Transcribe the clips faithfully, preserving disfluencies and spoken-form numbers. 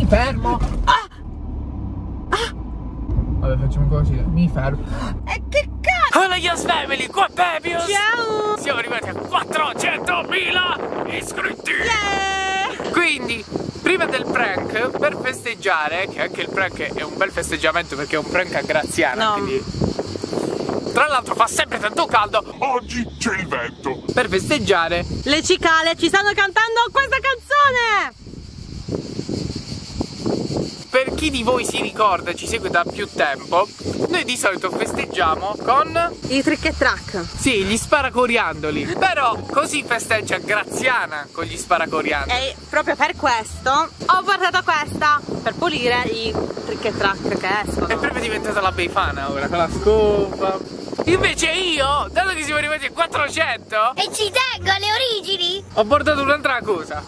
fermo. Ah! Ah! Vabbè, facciamo così, mi fermo. E che cazzo? Hola Yos Family, qua Pepius. Ciao. Siamo arrivati a quattrocentomila iscritti. Yeah. Quindi prima del prank, per festeggiare, che anche il prank è un bel festeggiamento perché è un prank a Graziana, no. quindi tra l'altro fa sempre tanto caldo. Oggi c'è il vento. Per festeggiare le cicale ci stanno cantando questa canzone. Per chi di voi si ricorda, ci segue da più tempo, noi di solito festeggiamo con i trick e track. sì, gli sparacoriandoli. Però così festeggia Graziana con gli sparacoriandoli. E proprio per questo ho portato questa per pulire i trick e track che escono. È proprio diventata la Befana ora con la scopa. Invece io, dato che siamo arrivati a quattrocento e ci tengo alle origini, ho portato un'altra cosa.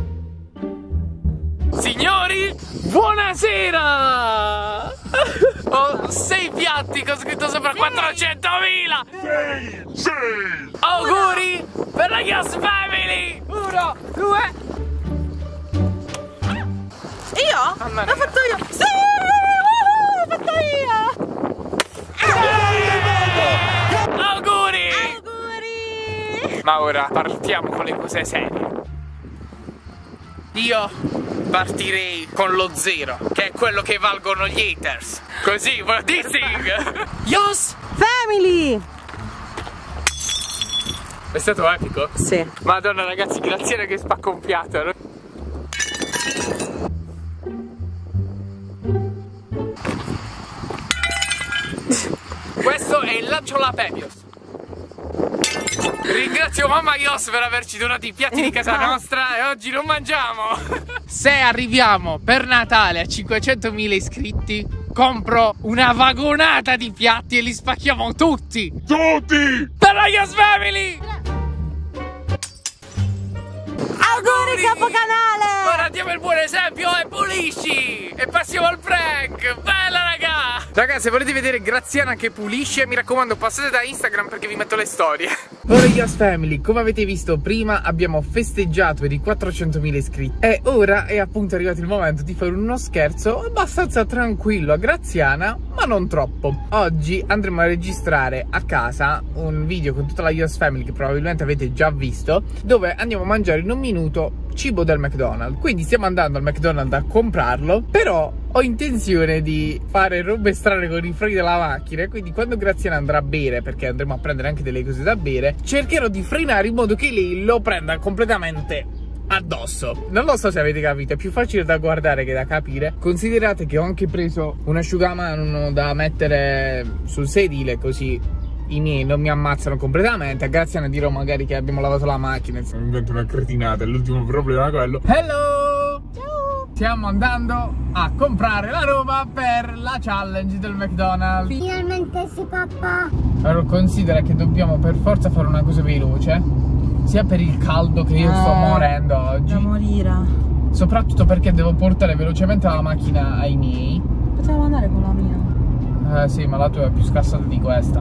Signori, buonasera! Ho sei piatti con scritto sopra quattrocentomila! Sei, sei. Auguri per la Yos Family! Uno, due. Io? Mamma L'ho mia. fatto io! Sì! L'ho fatto io! Auguri! Auguri! Ma ora partiamo con le cose serie. Io partirei con lo zero, che è quello che valgono gli haters. Così, what do you think? Yos Family! È stato epico? Sì. Madonna ragazzi, Graziana che spacca un piatto. Questo è il lancio alla Pepius. Ringrazio mamma Yos per averci donato i piatti di casa nostra e oggi non mangiamo. Se arriviamo per Natale a cinquecentomila iscritti, compro una vagonata di piatti e li spacchiamo tutti. Tutti. Per la Yos Family! Auguri capocanale! Ora diamo il buon esempio e pulisci! E passiamo al prank! Bella raga! Raga, se volete vedere Graziana che pulisce, mi raccomando passate da Instagram perché vi metto le storie. Ora Yos Family, come avete visto prima abbiamo festeggiato per i quattrocentomila iscritti e ora è appunto arrivato il momento di fare uno scherzo abbastanza tranquillo a Graziana, ma non troppo. Oggi andremo a registrare a casa un video con tutta la Yos Family che probabilmente avete già visto, dove andiamo a mangiare in un minuto cibo del McDonald's. Quindi stiamo andando al McDonald's a comprarlo, però ho intenzione di fare robe strane con i freni della macchina, quindi quando Graziana andrà a bere, perché andremo a prendere anche delle cose da bere, cercherò di frenare in modo che lei lo prenda completamente addosso. Non lo so se avete capito, è più facile da guardare che da capire. Considerate che ho anche preso un asciugamano da mettere sul sedile, così i miei non mi ammazzano completamente. A Graziana dirò magari che abbiamo lavato la macchina. Mi invento una cretinata, è l'ultimo problema quello. Hello! Ciao! Stiamo andando a comprare la roba per la challenge del McDonald's. finalmente sì papà. Allora considera che dobbiamo per forza fare una cosa veloce, sia per il caldo che io sto morendo oggi, Da morire. soprattutto perché devo portare velocemente la macchina ai miei. Potevo andare con la mia. Eh sì, ma la tua è più scassata di questa.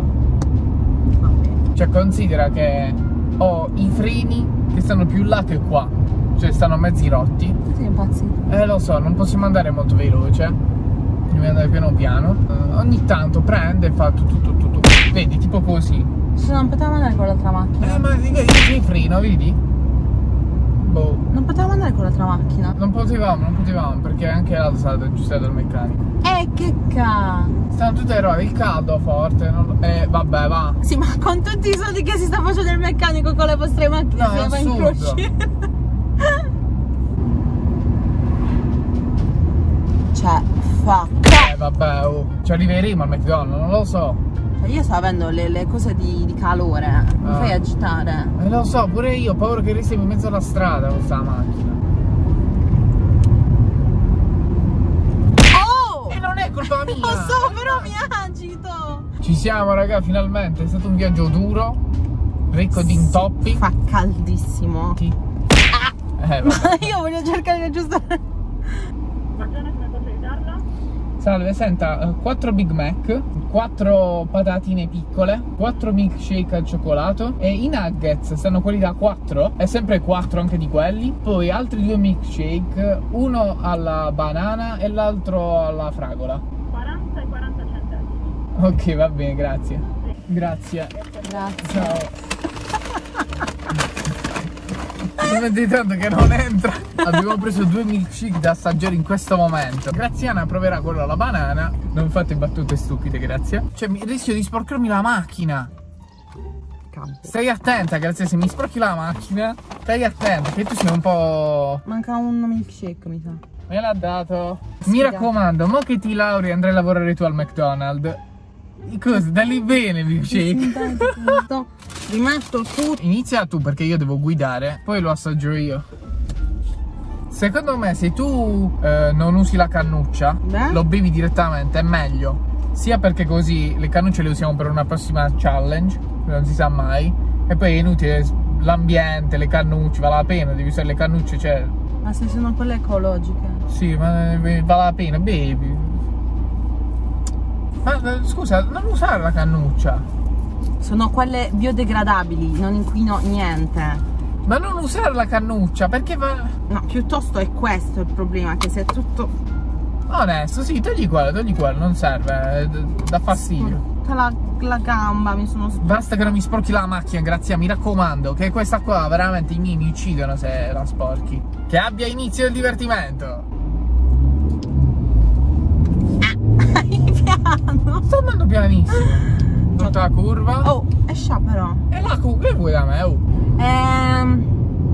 Vabbè. Cioè considera che ho i freni che stanno più là che qua, cioè stanno mezzi rotti. Sei impazzito. Eh lo so, non possiamo andare molto veloce, dobbiamo andare piano piano. Eh, ogni tanto prende e fa tutto tutto tutto. Vedi, tipo così. Se non potevamo andare con l'altra macchina. Eh ma io io freno, vedi? Boh. Non potevamo andare con l'altra macchina. Non potevamo, non potevamo, perché anche l'altra stata aggiustata dal meccanico. Eh che ca... Stanno tutte le robe, il caldo forte, non... Eh vabbè va. Sì, ma con tutti i soldi che si sta facendo il meccanico con le vostre macchine, No, si è va in assurdo. crociera. Cioè, fuck. Eh vabbè, oh. Ci arriveremo al McDonald's, non lo so. Cioè, io sto avendo le, le cose di, di calore. Mi Ah. fai agitare. Eh lo so, pure io ho paura che restiamo in mezzo alla strada con questa macchina. Oh! E non è colpa mia. Lo so, però mi agito. Ci siamo raga, finalmente. È stato un viaggio duro, ricco di intoppi. Fa caldissimo. Sì. Eh vabbè. Io voglio cercare di aggiustare. Salve, senta, quattro Big Mac, quattro patatine piccole, quattro milkshake al cioccolato e i nuggets stanno quelli da quattro, è sempre quattro anche di quelli, poi altri due milkshake, uno alla banana e l'altro alla fragola. quaranta e quaranta centesimi. Ok, va bene, grazie. Grazie. Grazie. Ciao. Non di tanto che non entra. Abbiamo preso due milkshake da assaggiare in questo momento. Graziana proverà quello alla banana. Non fate battute stupide, grazie. Cioè, mi rischio di sporcarmi la macchina. Stai attenta, grazie. Se mi sporchi la macchina, stai attenta, che tu sei un po'... Manca un milkshake, mi sa. Me l'ha dato. Mi raccomando, mo che ti lauri andrai a lavorare tu al McDonald's. Cosa? Dalli bene il milkshake. Rimetto tutto. Inizia tu perché io devo guidare, poi lo assaggio io. Secondo me se tu eh, non usi la cannuccia, Beh? lo bevi direttamente, è meglio. Sia perché così le cannucce le usiamo per una prossima challenge, non si sa mai. E poi è inutile l'ambiente, le cannucce, vale la pena, devi usare le cannucce, cioè... Ma se sono quelle ecologiche? Sì, ma vale la pena, bevi. Ma scusa, non usare la cannuccia. Sono quelle biodegradabili, non inquino niente. Ma non usare la cannuccia, perché va... No, piuttosto è questo il problema, che se è tutto... Onesto, sì, togli quello, togli quello, non serve, dà fastidio. Tutta la, la gamba, mi sono... Basta che non mi sporchi la macchina, grazie, mi raccomando, che questa qua veramente i miei mi uccidono se la sporchi. Che abbia inizio il divertimento. Piano. Sto andando pianissimo. Tutta la curva. Oh, è scià però. E la curva, che vuoi da me? Oh. Ehm...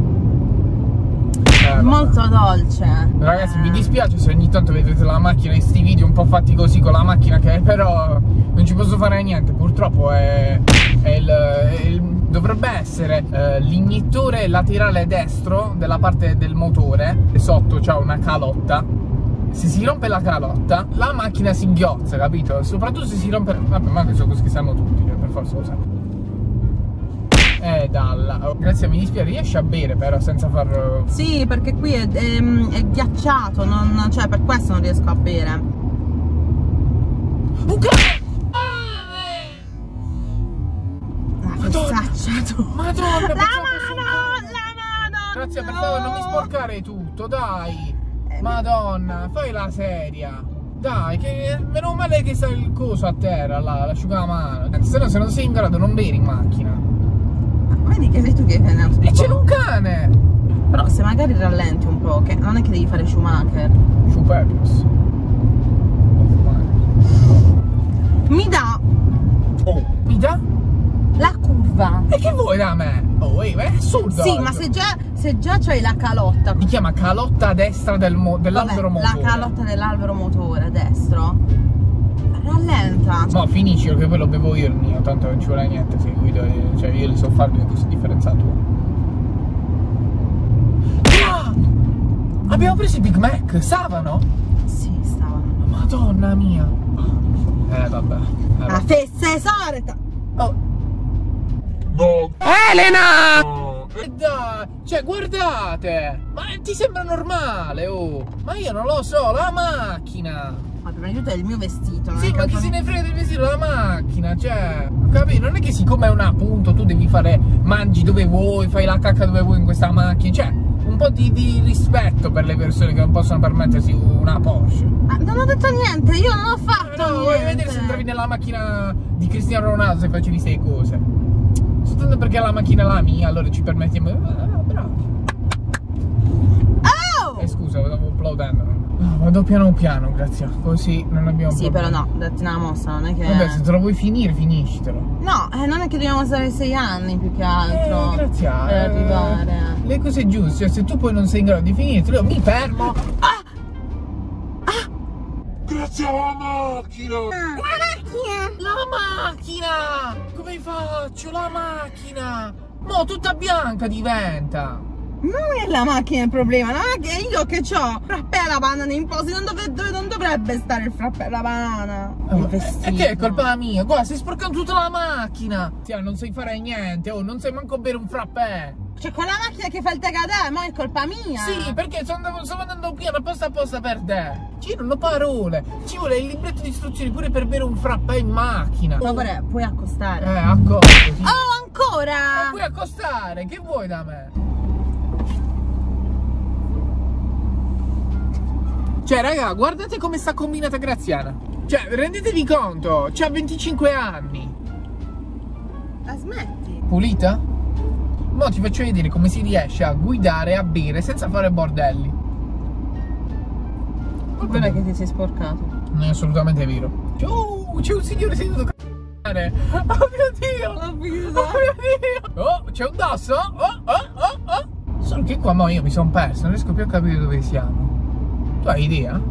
Eh, molto dolce. Ragazzi, mi dispiace se ogni tanto vedete la macchina in sti video un po' fatti così con la macchina, che però non ci posso fare niente. Purtroppo è, è, il, è il, dovrebbe essere eh, l'iniettore laterale destro della parte del motore, e sotto c'ha una calotta. Se si rompe la calotta, la macchina si inghiozza, capito? Soprattutto se si rompe... Vabbè, ma sono cose che sanno tutti, per forza lo sanno. Eh, dalla. Oh, grazie, mi dispiace, riesci a bere però senza far... Sì, perché qui è, è, è ghiacciato, non, cioè per questo non riesco a bere. Un cane! La fessaccia tu. Madonna, la pensavo mano, fosse un cane. la mano. Grazie, per favore, non mi sporcare tutto, dai. Madonna, fai la seria. Dai, che meno male che sta il coso a terra, là, l'asciugamano. Se no, se non sei in grado non bevi in macchina. Vedi che sei tu che hai frenato. E c'è un cane! Però se magari rallenti un po', che non è che devi fare Schumacher. Schumacher. Mi dà. Oh, mi dà? La curva. E che vuoi da me? Oh, è assurdo. Sì, ma se già, se già c'hai la calotta. Si chiama calotta a destra del dell'albero motore. La calotta dell'albero motore a destro. Rallenta. No, finisci che poi lo bevo io il mio, tanto non ci vuole niente se guido, cioè io li so farmi questa differenza tua. Ah! Abbiamo preso i Big Mac, stavano? Sì, stavano. Madonna mia. Eh vabbè. Eh, La fessa esorta. Oh. No. Elena! No. E dai, cioè guardate, ma ti sembra normale, oh? Ma io non lo so, la macchina. Ma prima di tutto è il mio vestito. Non Sì, è ma che chi se ne frega del vestito, la macchina, cioè, capito? Non è che siccome è una punto tu devi fare, mangi dove vuoi, fai la cacca dove vuoi in questa macchina, cioè, un po' di, di rispetto per le persone che non possono permettersi una Porsche. Ah, non ho detto niente, io non ho fatto No, niente. vuoi vedere se entravi nella macchina di Cristiano Ronaldo se facevi queste cose? Soltanto perché la macchina è la mia, allora ci permettiamo. Ah, bravo. Oh! Eh scusa, stavo applaudendo. Oh, vado piano piano, grazie. Così non abbiamo Sì, problemi. però no, datti una mossa, non è che... Vabbè, se te lo vuoi finire, finiscitelo. No, eh, non è che dobbiamo stare sei anni più che altro. Eh, grazie. Per arrivare. Le cose giuste, cioè, se tu poi non sei in grado di finirtelo, io mi fermo. Ah! Grazie alla macchina. La macchina! La macchina! Come faccio? La macchina! Mo' tutta bianca diventa! Non è la macchina il problema, non è che io che ho frappè alla banana in posti, non, dov dove non dovrebbe stare il frappè alla banana. Oh, Il e vestito. che è colpa mia? Guarda, stai sporcando tutta la macchina! Sì, non sai fare niente, oh, non sai manco bere un frappè! Cioè con la macchina che fa il tagadè, ma è colpa mia. Sì, perché sto andando, sto andando piano apposta apposta per te. Ci non ho parole. Ci vuole il libretto di istruzioni pure per bere un frappè in macchina. Ma pure, puoi accostare. Eh, accosto, sì. Oh, ancora! Ma puoi accostare, che vuoi da me? Cioè, raga, guardate come sta combinata Graziana. Cioè, rendetevi conto, c'ha venticinque anni. La smetti? Pulita? Mo ti faccio vedere come si riesce a guidare e a bere senza fare bordelli. Il problema è che ti sei sporcato. Non è assolutamente vero. Oh, c'è un signore seduto a c***are. Oh mio Dio! L'ho Oh visto. mio Dio! Oh, c'è un dosso? Oh, oh, oh, oh! Solo che qua mo io mi sono perso, non riesco più a capire dove siamo. Tu hai idea?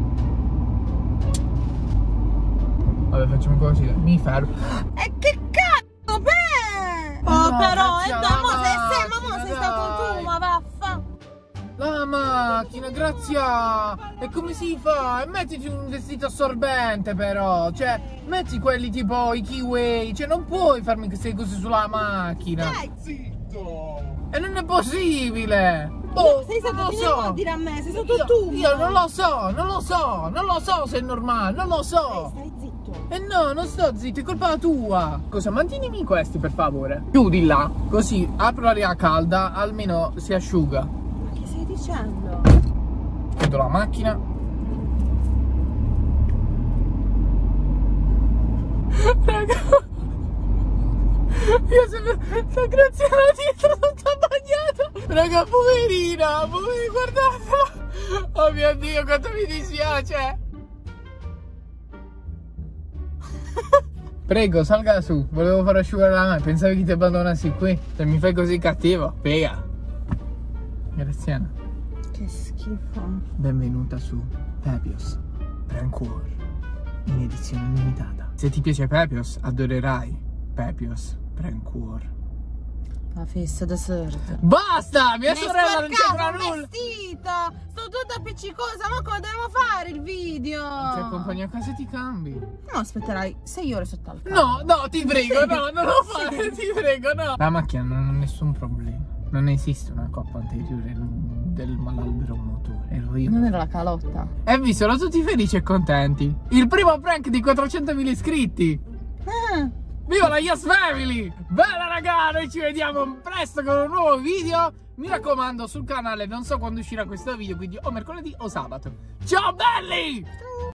Vabbè, facciamo così, mi fermo. E che cazzo, beh! Oh, no, però, e Grazia, dai, mo la sei se, ma mo macchina, sei stato dai. tu, ma vaffa. La macchina, Grazia! E come si fa? E mettiti un vestito assorbente però, cioè, metti quelli tipo i Kiwi, cioè non puoi farmi queste cose sulla macchina. Dai, Zitto! E non è possibile! io, Boh, sei stato non lo tu so! a dire a me, sei stato Io, tu. io non lo so, non lo so, non lo so se è normale, non lo so! Stai zitto. E eh no, non sto zitto, è colpa tua! Cosa, mantienimi questi per favore? Chiudila, così apro l'aria calda, almeno si asciuga. Ma che stai dicendo? Chiudo la macchina. Raga, io sempre la Graziana dietro tutta bagnata. Raga, poverina, poverina, guardate. Oh mio Dio, quanto mi dispiace. Prego, salga su, volevo far asciugare la mano, pensavi che ti abbandonassi qui. Se mi fai così cattivo, pega. Graziana, Che schifo. benvenuta su Pepios Prank in edizione limitata. Se ti piace Pepios, adorerai Pepios Prank. La fissa da sorda. Basta, mia Mi hai sorella non c'entra sporcato il nulla. vestito. Sto tutta appiccicosa, ma come dobbiamo fare il video? Ti accompagno a casa e ti cambi. No, aspetterai sei ore sotto al No, carro. no, ti prego, no, non lo fare, ti prego, no. La macchina non ha nessun problema. Non esiste una coppa anteriore del malalbero motore, ero io. Non era la calotta. E vi sono tutti felici e contenti. Il primo prank di quattrocentomila iscritti. Ah, Viva la Yas Family! Bella raga, noi ci vediamo presto con un nuovo video. Mi raccomando, sul canale non so quando uscirà questo video, quindi o mercoledì o sabato. Ciao belli!